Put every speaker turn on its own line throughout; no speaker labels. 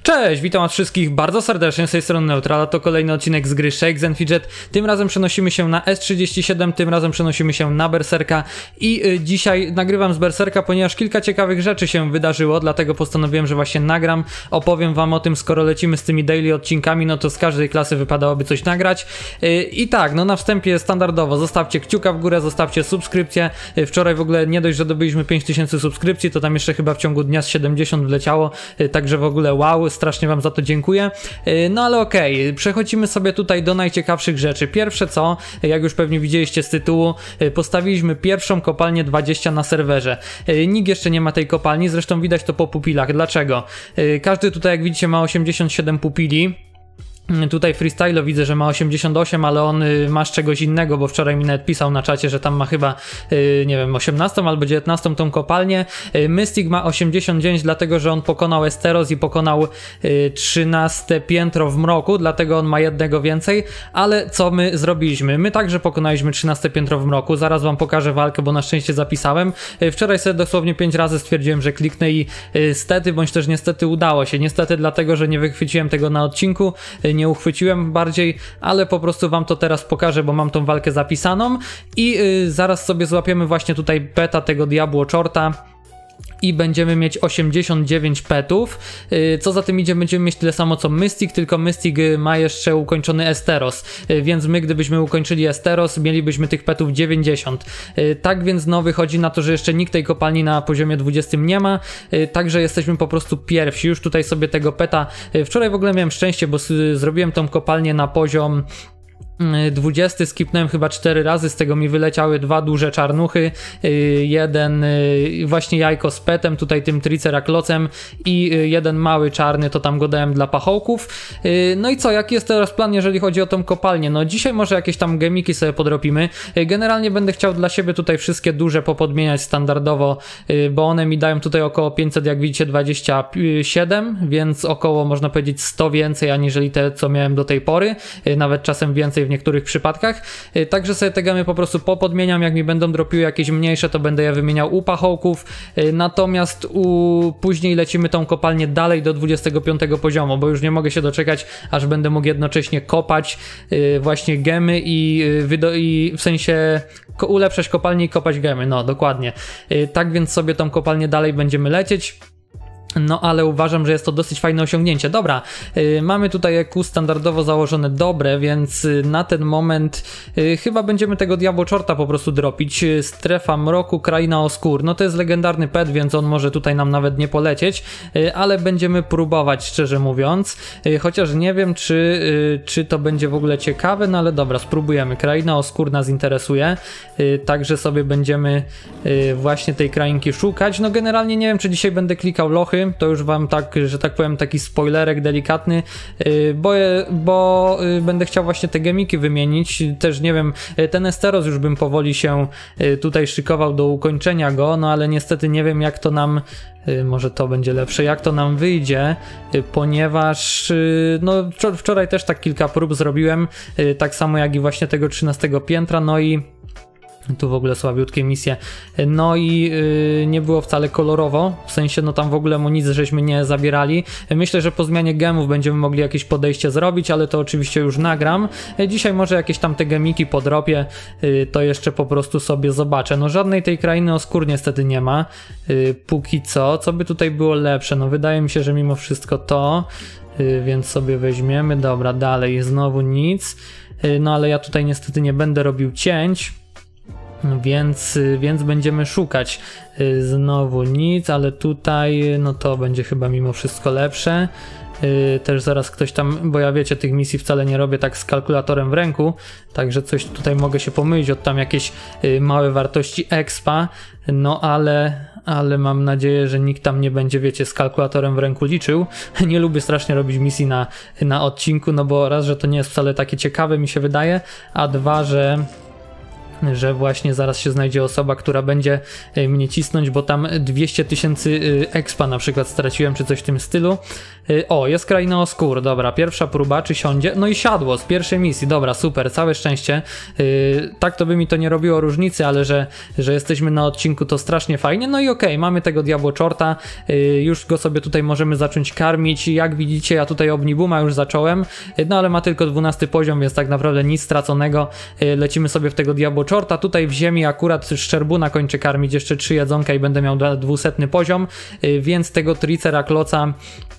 Cześć, witam was wszystkich bardzo serdecznie, z tej strony Neutral, to kolejny odcinek z gry Shakes and Fidget. Tym razem przenosimy się na S37, tym razem przenosimy się na Berserka i dzisiaj nagrywam z Berserka, ponieważ kilka ciekawych rzeczy się wydarzyło, dlatego postanowiłem, że właśnie nagram, opowiem wam o tym, skoro lecimy z tymi daily odcinkami, no to z każdej klasy wypadałoby coś nagrać. I tak, no na wstępie standardowo, zostawcie kciuka w górę, zostawcie subskrypcję. Wczoraj w ogóle nie dość, że dobyliśmy 5000 subskrypcji, to tam jeszcze chyba w ciągu dnia z 70 wleciało, także w ogóle wow, strasznie wam za to dziękuję. No ale okej, przechodzimy sobie tutaj do najciekawszych rzeczy. Pierwsze co, jak już pewnie widzieliście z tytułu, postawiliśmy pierwszą kopalnię 20 na serwerze. Nikt jeszcze nie ma tej kopalni, zresztą widać to po pupilach. Dlaczego? Każdy tutaj, jak widzicie, ma 87 pupili. Tutaj Freestylo widzę, że ma 88, ale on ma z czegoś innego, bo wczoraj mi nawet pisał na czacie, że tam ma chyba, nie wiem, 18 albo 19 tą kopalnię. Mystic ma 89, dlatego że on pokonał Esteros i pokonał 13 piętro w mroku, dlatego on ma jednego więcej. Ale co my zrobiliśmy? My także pokonaliśmy 13 piętro w mroku, zaraz wam pokażę walkę, bo na szczęście zapisałem. Wczoraj sobie dosłownie 5 razy stwierdziłem, że kliknę i stety, bądź też niestety udało się. Niestety dlatego, że nie wychwyciłem tego na odcinku, nie uchwyciłem bardziej, ale po prostu wam to teraz pokażę, bo mam tą walkę zapisaną i zaraz sobie złapiemy właśnie tutaj peta tego Diabło Czorta i będziemy mieć 89 petów. Co za tym idzie, będziemy mieć tyle samo co Mystic, tylko Mystic ma jeszcze ukończony Esteros, więc my gdybyśmy ukończyli Esteros, mielibyśmy tych petów 90. Tak więc no wychodzi na to, że jeszcze nikt tej kopalni na poziomie 20 nie ma, także jesteśmy po prostu pierwsi. Już tutaj sobie tego peta, wczoraj w ogóle miałem szczęście, bo zrobiłem tą kopalnię na poziom 20, skipnąłem chyba 4 razy, z tego mi wyleciały 2 duże czarnuchy, jeden właśnie jajko z petem, tutaj tym triceraklocem i jeden mały czarny, to tam go dałem dla pachołków. No i co, jaki jest teraz plan, jeżeli chodzi o tą kopalnię? No dzisiaj może jakieś tam gemiki sobie podropimy. Generalnie będę chciał dla siebie tutaj wszystkie duże popodmieniać standardowo, bo one mi dają tutaj około 500, jak widzicie 27, więc około można powiedzieć 100 więcej aniżeli te, co miałem do tej pory, nawet czasem więcej w niektórych przypadkach, także sobie te gemy po prostu popodmieniam, jak mi będą dropiły jakieś mniejsze, to będę je wymieniał u pachołków, natomiast później lecimy tą kopalnię dalej do 25 poziomu, bo już nie mogę się doczekać, aż będę mógł jednocześnie kopać właśnie gemy i w sensie ulepszać kopalnię i kopać gemy, no dokładnie. Tak więc sobie tą kopalnię dalej będziemy lecieć. No ale uważam, że jest to dosyć fajne osiągnięcie. Dobra, mamy tutaj EQ standardowo założone dobre, więc na ten moment chyba będziemy tego Diabło Czorta po prostu dropić. Strefa mroku, kraina oskór. No to jest legendarny pet, więc on może tutaj nam nawet nie polecieć, ale będziemy próbować, szczerze mówiąc. Chociaż nie wiem, czy to będzie w ogóle ciekawe, no ale dobra, spróbujemy. Kraina oskór nas interesuje, także sobie będziemy właśnie tej krainki szukać. No generalnie nie wiem, czy dzisiaj będę klikał lochy. To już wam tak, że tak powiem, taki spoilerek delikatny, bo będę chciał właśnie te gemiki wymienić. Też nie wiem, ten Esteros już bym powoli się tutaj szykował do ukończenia go, no ale niestety nie wiem, jak to nam, może to będzie lepsze, jak to nam wyjdzie, ponieważ no wczoraj też tak kilka prób zrobiłem, tak samo jak i właśnie tego 13 piętra, no i tu w ogóle słabiutkie misje, no i nie było wcale kolorowo, w sensie no tam w ogóle mu nic żeśmy nie zabierali. Myślę, że po zmianie gemów będziemy mogli jakieś podejście zrobić, ale to oczywiście już nagram. Dzisiaj może jakieś tam te gemiki podrobię, to jeszcze po prostu sobie zobaczę. No żadnej tej krainy oskór niestety nie ma, póki co by tutaj było lepsze? No wydaje mi się, że mimo wszystko to, więc sobie weźmiemy, dobra, dalej znowu nic, no ale ja tutaj niestety nie będę robił cięć. Więc będziemy szukać. Znowu nic, ale tutaj no to będzie chyba mimo wszystko lepsze. Też zaraz ktoś tam, bo ja wiecie, tych misji wcale nie robię tak z kalkulatorem w ręku, także coś tutaj mogę się pomylić od tam jakieś małe wartości expa, no ale mam nadzieję, że nikt tam nie będzie, wiecie, z kalkulatorem w ręku liczył. Nie lubię strasznie robić misji na odcinku, no bo raz, że to nie jest wcale takie ciekawe, mi się wydaje, a dwa, że że właśnie zaraz się znajdzie osoba, która będzie mnie cisnąć, bo tam 200 000 expa na przykład straciłem, czy coś w tym stylu. O, jest kraina Oskur, dobra, pierwsza próba, czy siądzie? No i siadło z pierwszej misji, dobra, super, całe szczęście. Tak to by mi to nie robiło różnicy, ale że jesteśmy na odcinku, to strasznie fajnie. No i okej, mamy tego Diabłoczorta, już go sobie tutaj możemy zacząć karmić. Jak widzicie, ja tutaj Omnibuma już zacząłem, no ale ma tylko 12 poziom, więc tak naprawdę nic straconego. Lecimy sobie w tego Diabłoczorta. Tutaj w ziemi akurat Szczerbuna kończę karmić, jeszcze 3 jedzonka i będę miał 200 poziom, więc tego Tricerakloca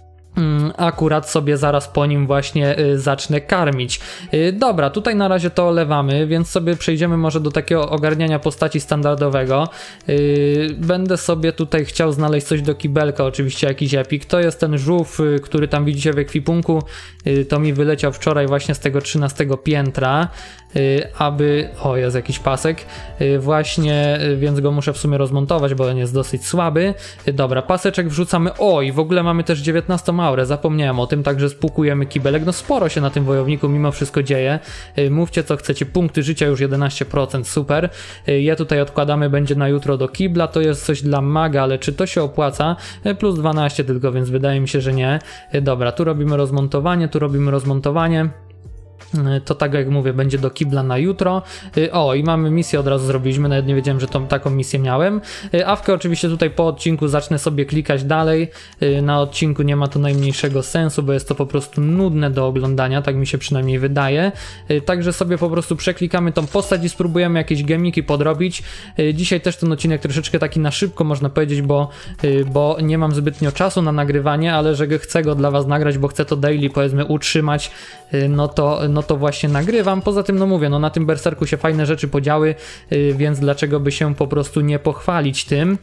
akurat sobie zaraz po nim właśnie zacznę karmić. Dobra, tutaj na razie to olewamy, więc sobie przejdziemy może do takiego ogarniania postaci standardowego. Będę sobie tutaj chciał znaleźć coś do kibelka, oczywiście jakiś epik. To jest ten żółw, który tam widzicie w ekwipunku. To mi wyleciał wczoraj właśnie z tego 13 piętra. Aby... O, jest jakiś pasek. Właśnie, więc go muszę w sumie rozmontować, bo on jest dosyć słaby. Dobra, paseczek wrzucamy. O, i w ogóle mamy też 19 aurę, zapomniałem o tym, także spłukujemy kibelek. No sporo się na tym wojowniku mimo wszystko dzieje. Mówcie co chcecie, punkty życia już 11%, super. Je tutaj odkładamy, będzie na jutro do kibla, to jest coś dla maga, ale czy to się opłaca? Plus 12 tylko, więc wydaje mi się, że nie. Dobra, tu robimy rozmontowanie, tu robimy rozmontowanie. To tak jak mówię, będzie do kibla na jutro. O, i mamy misję, od razu zrobiliśmy, nawet nie wiedziałem, że taką misję miałem. Awkę oczywiście tutaj po odcinku zacznę sobie klikać dalej. Na odcinku nie ma to najmniejszego sensu, bo jest to po prostu nudne do oglądania, tak mi się przynajmniej wydaje. Także sobie po prostu przeklikamy tą postać i spróbujemy jakieś gemiki podrobić. Dzisiaj też ten odcinek troszeczkę taki na szybko można powiedzieć, bo nie mam zbytnio czasu na nagrywanie, ale że chcę go dla was nagrać, bo chcę to daily powiedzmy utrzymać, no to właśnie nagrywam. Poza tym, no mówię, no na tym berserku się fajne rzeczy podziały, więc dlaczego by się po prostu nie pochwalić tym.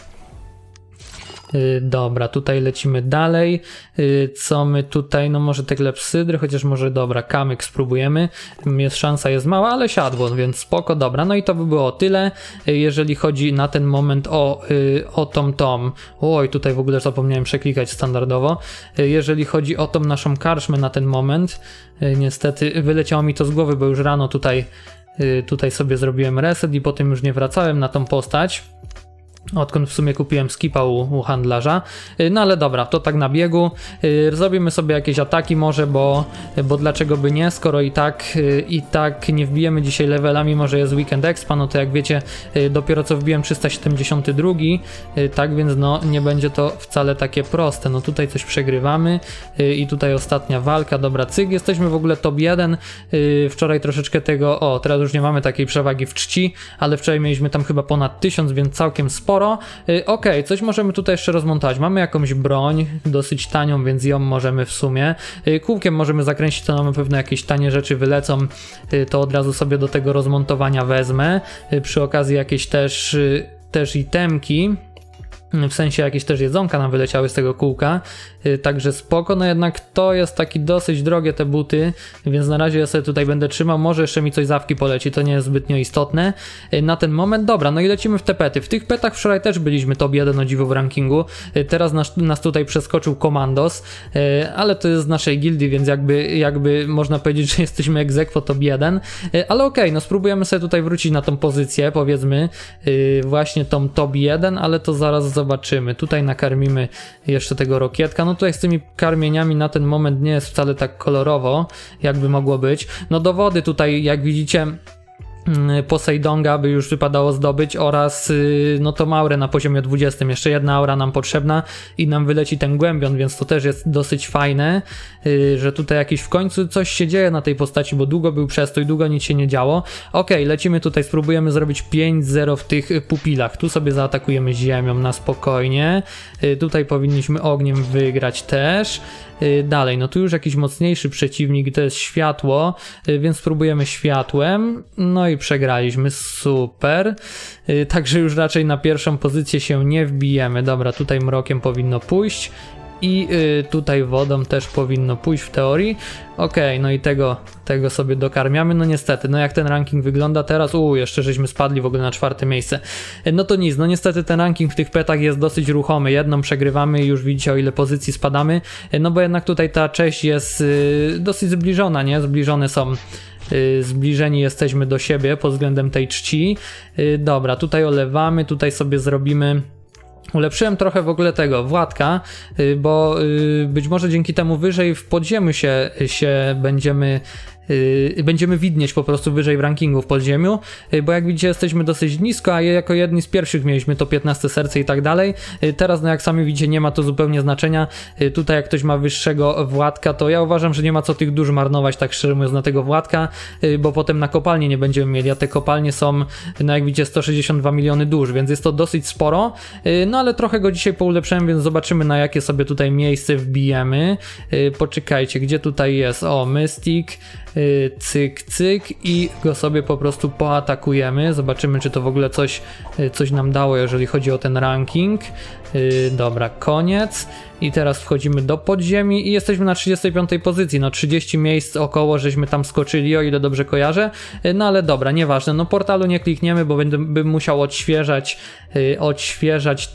Dobra, tutaj lecimy dalej. Co my tutaj? No może te klepsydry, chociaż może dobra, kamyk spróbujemy. Szansa jest mała, ale siadło, więc spoko, dobra. No i to by było tyle, jeżeli chodzi na ten moment o tą. Oj, tutaj w ogóle zapomniałem przeklikać standardowo. Jeżeli chodzi o tą naszą karczmę na ten moment, niestety wyleciało mi to z głowy, bo już rano tutaj sobie zrobiłem reset i potem już nie wracałem na tą postać. Odkąd w sumie kupiłem skipa u handlarza. No ale dobra, to tak na biegu. Zrobimy sobie jakieś ataki może, bo dlaczego by nie, skoro i tak nie wbijemy dzisiaj levela, mimo że jest weekend expa, no to jak wiecie, dopiero co wbiłem 372, tak więc no nie będzie to wcale takie proste. No tutaj coś przegrywamy i tutaj ostatnia walka, dobra, cyk, jesteśmy w ogóle top 1. Wczoraj troszeczkę tego, teraz już nie mamy takiej przewagi w czci, ale wczoraj mieliśmy tam chyba ponad 1000, więc całkiem sporo. Okej, coś możemy tutaj jeszcze rozmontować. Mamy jakąś broń, dosyć tanią, więc ją możemy w sumie. Kółkiem możemy zakręcić, to nam na pewno jakieś tanie rzeczy wylecą. To od razu sobie do tego rozmontowania wezmę. Przy okazji jakieś też itemki. W sensie jakieś też jedzonka nam wyleciały z tego kółka, także spoko, no jednak to jest taki dosyć drogie te buty, więc na razie ja sobie tutaj będę trzymał, może jeszcze mi coś z awki poleci, to nie jest zbytnio istotne na ten moment. Dobra, no i lecimy w te pety. W tych petach wczoraj też byliśmy top 1 o dziwo w rankingu, teraz nas tutaj przeskoczył Komandos, ale to jest z naszej gildii, więc jakby można powiedzieć, że jesteśmy ex aequo top 1, ale okej, no spróbujemy sobie tutaj wrócić na tą pozycję, powiedzmy właśnie tą top 1, ale to zaraz zobaczymy. Tutaj nakarmimy jeszcze tego Rokietka. No tutaj z tymi karmieniami na ten moment nie jest wcale tak kolorowo, jakby mogło być. No do wody tutaj, jak widzicie, Poseidonga by już wypadało zdobyć oraz no to aurę na poziomie 20. Jeszcze jedna aura nam potrzebna i nam wyleci ten głębion, więc to też jest dosyć fajne, że tutaj jakiś w końcu coś się dzieje na tej postaci, bo długo był przestój, długo nic się nie działo. Okej, lecimy tutaj, spróbujemy zrobić 5-0 w tych pupilach. Tu sobie zaatakujemy ziemią na spokojnie. Tutaj powinniśmy ogniem wygrać też. Dalej, no tu już jakiś mocniejszy przeciwnik, to jest światło, więc spróbujemy światłem, no i przegraliśmy, super, także już raczej na pierwszą pozycję się nie wbijemy. Dobra, tutaj mrokiem powinno pójść i tutaj wodą też powinno pójść w teorii. Okej, no i tego sobie dokarmiamy. No niestety, no jak ten ranking wygląda teraz, jeszcze żeśmy spadli w ogóle na 4. miejsce. No to nic, no niestety ten ranking w tych petach jest dosyć ruchomy. Jedną przegrywamy i już widzicie, o ile pozycji spadamy. No bo jednak tutaj ta część jest dosyć zbliżona, nie? Zbliżone są. Zbliżeni jesteśmy do siebie pod względem tej czci. Dobra, tutaj olewamy, tutaj sobie zrobimy. Ulepszyłem trochę w ogóle tego Władka, bo być może dzięki temu wyżej w podziemiu się będziemy widnieć po prostu wyżej w rankingu w podziemiu, bo jak widzicie jesteśmy dosyć nisko, a jako jedni z pierwszych mieliśmy to 15 serce i tak dalej. Teraz no jak sami widzicie nie ma to zupełnie znaczenia. Tutaj jak ktoś ma wyższego Władka, to ja uważam, że nie ma co tych dusz marnować, tak szczerze mówiąc, na tego Władka, bo potem na kopalnie nie będziemy mieli, a te kopalnie są, no jak widzicie, 162 miliony dusz, więc jest to dosyć sporo, no ale trochę go dzisiaj poulepszyłem, więc zobaczymy, na jakie sobie tutaj miejsce wbijemy. Poczekajcie, gdzie tutaj jest? O, Mystic, cyk, cyk i go sobie po prostu poatakujemy. Zobaczymy, czy to w ogóle coś nam dało, jeżeli chodzi o ten ranking. Dobra, koniec. I teraz wchodzimy do podziemi i jesteśmy na 35 pozycji, no 30 miejsc około żeśmy tam skoczyli, o ile dobrze kojarzę, no ale dobra, nieważne, no portalu nie klikniemy, bo bym musiał odświeżać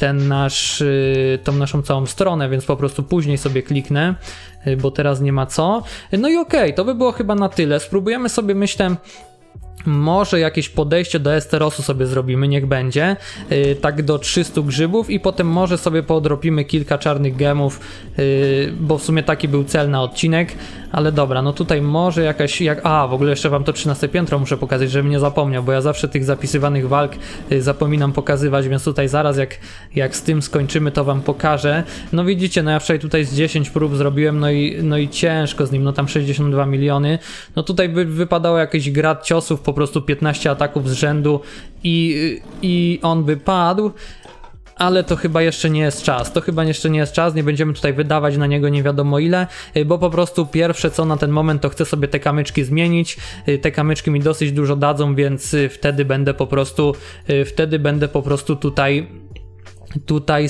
tą naszą całą stronę, więc po prostu później sobie kliknę, bo teraz nie ma co. No i okej, to by było chyba na tyle. Spróbujemy sobie, myślę, może jakieś podejście do Esterosu sobie zrobimy, niech będzie, tak do 300 grzybów i potem może sobie podropimy kilka czarnych gemów, bo w sumie taki był cel na odcinek, ale dobra, no tutaj może jakaś, w ogóle jeszcze wam to 13 piętro muszę pokazać, żebym nie zapomniał, bo ja zawsze tych zapisywanych walk zapominam pokazywać, więc tutaj zaraz jak z tym skończymy, to wam pokażę. No widzicie, no ja wczoraj tutaj z 10 prób zrobiłem, no i ciężko z nim, no tam 62 miliony, no tutaj by wypadało jakiś grad ciosów, po prostu 15 ataków z rzędu i on by padł, ale to chyba jeszcze nie jest czas, nie będziemy tutaj wydawać na niego nie wiadomo ile, bo po prostu pierwsze co na ten moment to chcę sobie te kamyczki zmienić, te kamyczki mi dosyć dużo dadzą, więc wtedy będę po prostu tutaj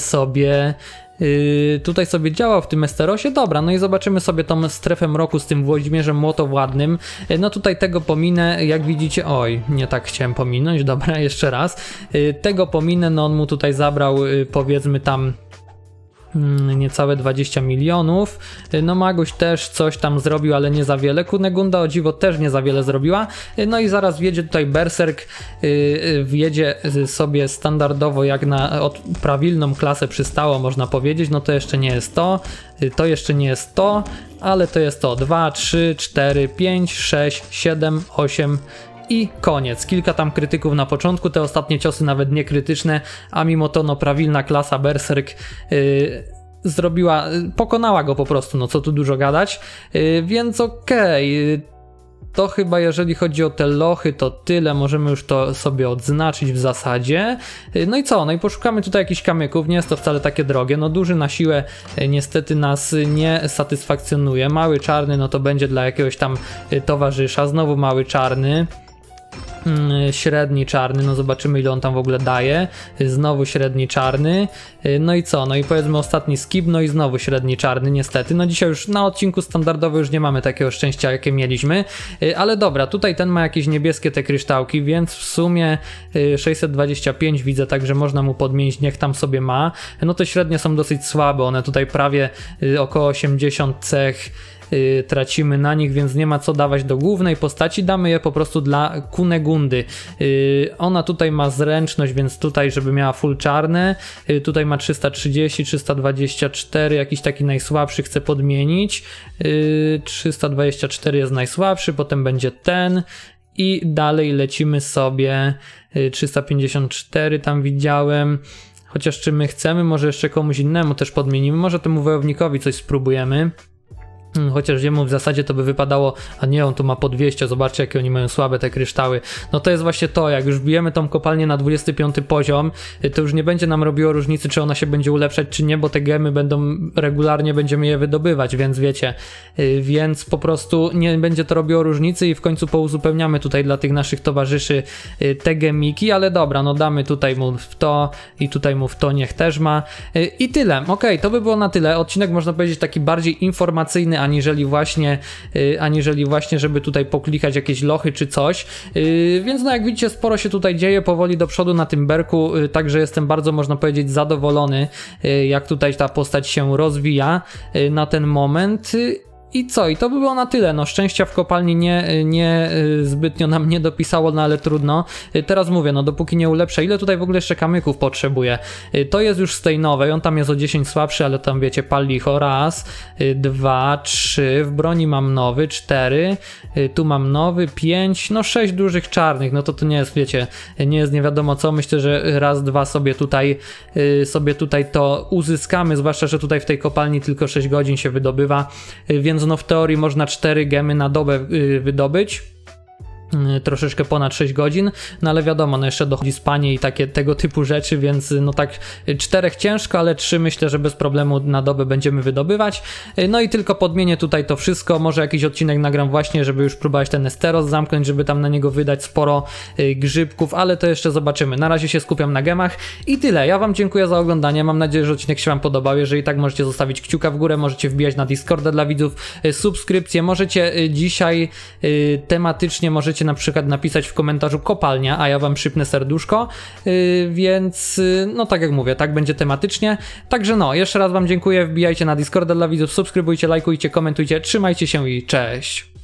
sobie działał w tym Esterosie. Dobra, no i zobaczymy sobie tą strefę mroku z tym Włodzimierzem Młotowładnym. No tutaj tego pominę, jak widzicie, oj, nie tak chciałem pominąć, dobra, jeszcze raz. Tego pominę, no on mu tutaj zabrał, powiedzmy tam niecałe 20 milionów. No Maguś też coś tam zrobił, ale nie za wiele. Kunegunda o dziwo też nie za wiele zrobiła. No i zaraz wjedzie tutaj Berserk, wjedzie sobie standardowo jak na prawilną klasę przystało, można powiedzieć. No to jeszcze nie jest to jeszcze nie jest to, ale to jest to 2, 3, 4, 5, 6, 7, 8 i koniec. Kilka tam krytyków na początku, te ostatnie ciosy nawet nie krytyczne, a mimo to no prawilna klasa Berserk pokonała go po prostu, no co tu dużo gadać, więc okej. To chyba jeżeli chodzi o te lochy to tyle, możemy już to sobie odznaczyć w zasadzie. No i co? No i poszukamy tutaj jakichś kamyków, nie jest to wcale takie drogie, no duży na siłę niestety nas nie satysfakcjonuje. Mały czarny no to będzie dla jakiegoś tam towarzysza, znowu mały czarny. Średni czarny, no zobaczymy ile on tam w ogóle daje, znowu średni czarny, no i co, no i powiedzmy ostatni skip, no i znowu średni czarny niestety, no dzisiaj już na odcinku standardowy już nie mamy takiego szczęścia jakie mieliśmy, ale dobra, tutaj ten ma jakieś niebieskie te kryształki, więc w sumie 625 widzę, także można mu podmienić, niech tam sobie ma, no te średnie są dosyć słabe, one tutaj prawie około 80 cech tracimy na nich, więc nie ma co dawać do głównej postaci, damy je po prostu dla Kunegundy. Ona tutaj ma zręczność, więc tutaj żeby miała full czarne, tutaj ma 330, 324, jakiś taki najsłabszy chcę podmienić, 324 jest najsłabszy, potem będzie ten i dalej lecimy sobie, 354 tam widziałem. Chociaż czy my chcemy, może jeszcze komuś innemu też podmienimy, może temu wojownikowi coś spróbujemy. Chociaż ziemu w zasadzie to by wypadało, a nie, on tu ma po 200, zobaczcie jakie oni mają słabe te kryształy. No to jest właśnie to, jak już wbijemy tą kopalnię na 25 poziom, to już nie będzie nam robiło różnicy, czy ona się będzie ulepszać, czy nie, bo te gemy będą, regularnie będziemy je wydobywać, więc wiecie, więc po prostu nie będzie to robiło różnicy i w końcu pouzupełniamy tutaj dla tych naszych towarzyszy te gemiki, ale dobra, no damy tutaj mu w to i tutaj mu w to, niech też ma i tyle. Okej, to by było na tyle. Odcinek można powiedzieć taki bardziej informacyjny, aniżeli właśnie, żeby tutaj poklikać jakieś lochy czy coś, więc no jak widzicie, sporo się tutaj dzieje powoli do przodu na tym berku, także jestem bardzo, można powiedzieć, zadowolony, jak tutaj ta postać się rozwija na ten moment. I co? I to by było na tyle. No szczęścia w kopalni nie zbytnio nam nie dopisało, no ale trudno. Teraz mówię, no dopóki nie ulepszę, ile tutaj w ogóle jeszcze kamyków potrzebuję? To jest już z tej nowej, on tam jest o 10 słabszy, ale tam wiecie, pal licho, raz, 2, 3, w broni mam nowy, 4, tu mam nowy, 5, no 6 dużych czarnych, no to nie jest, wiecie, nie jest nie wiadomo co, myślę, że raz, dwa sobie tutaj to uzyskamy, zwłaszcza, że tutaj w tej kopalni tylko 6 godzin się wydobywa, więc no w teorii można 4 gemy na dobę wydobyć. Troszeczkę ponad 6 godzin, no ale wiadomo, no jeszcze dochodzi spanie i tego typu rzeczy, więc no tak 4 ciężko, ale 3 myślę, że bez problemu na dobę będziemy wydobywać. No i tylko podmienię tutaj to wszystko, może jakiś odcinek nagram właśnie, żeby już próbować ten Esteros zamknąć, żeby tam na niego wydać sporo grzybków, ale to jeszcze zobaczymy. Na razie się skupiam na gemach i tyle. Ja wam dziękuję za oglądanie, mam nadzieję, że odcinek się wam podobał. Jeżeli tak, możecie zostawić kciuka w górę, możecie wbijać na Discorda dla widzów, subskrypcję, możecie dzisiaj tematycznie na przykład napisać w komentarzu kopalnia, a ja wam przypnę serduszko, więc no tak jak mówię, tak będzie tematycznie. Także no, jeszcze raz wam dziękuję, wbijajcie na Discorda dla widzów, subskrybujcie, lajkujcie, komentujcie, trzymajcie się i cześć!